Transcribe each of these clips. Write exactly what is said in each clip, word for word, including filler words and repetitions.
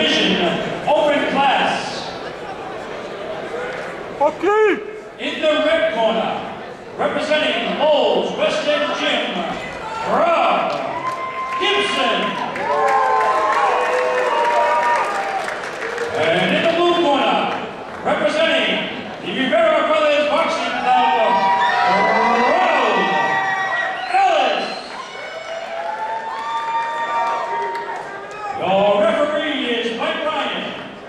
Division Open Class. Okay. In the red corner, representing Lowell's West End Gym, Rob Gibson. And in the blue corner, representing the Rivera Brothers Boxing Club, Ronald Ellis. Your referee is Mike Ryan.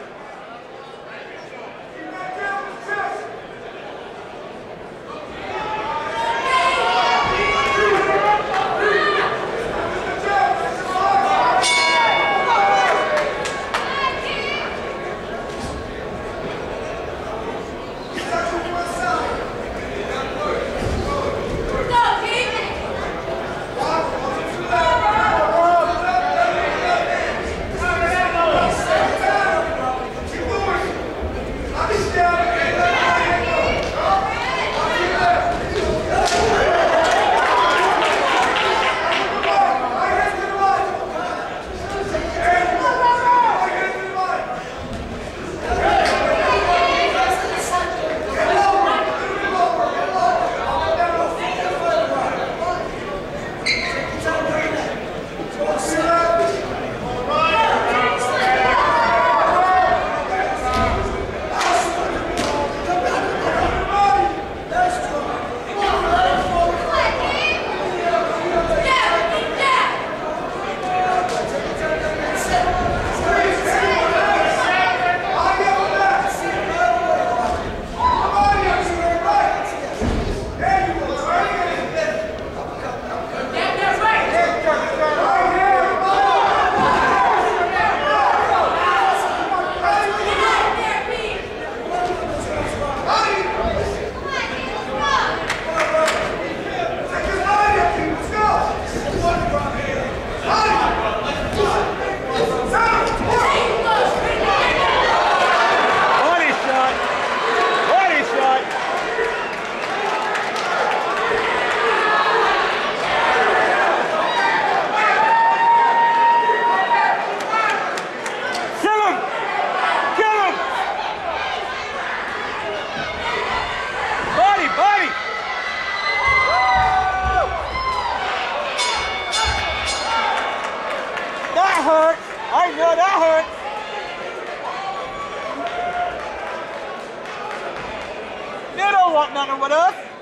Hurt. I know that hurt. They don't want nothing with us.